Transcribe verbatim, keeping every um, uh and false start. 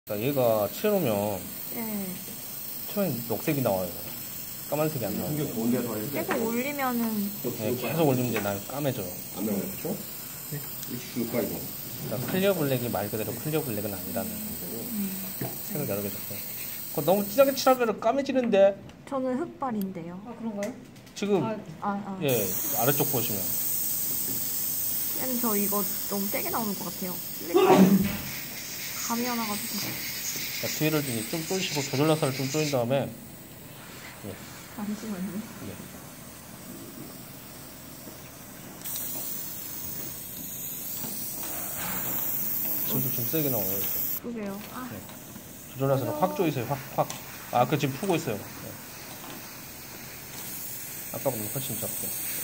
그러니까 얘가 칠해놓으면 네. 처음엔 녹색이 나와요. 까만색이 안 나와요. 공격 올려 더 해야 계속 올리면은 네, 계속 올리면 이제 난 까매져요. 안 나와요, 그렇죠? 네. 이거 이거. 그러니까 클리어 블랙이 말 그대로 클리어 블랙은 아니라는 거고 색을 여러 개 줬어요. 그거 너무 진하게 칠하면 까매지는데 저는 흑발인데요. 아 그런가요? 지금 아, 아, 아. 예 아래쪽 보시면 쌤, 저 이거 너무 세게 나오는 것 같아요. 감이 와나가지고. 그러니까 뒤를 이제 좀 조이시고 조절나사를 좀 조인 다음에 예, 잠시만요. 예. 지금도 좀 세게 나와요. 이렇게. 그게요. 아, 조절나사를 확 조이세요. 확 확. 아, 그 지금 푸고 있어요. 예. 아까보다 훨씬 적게.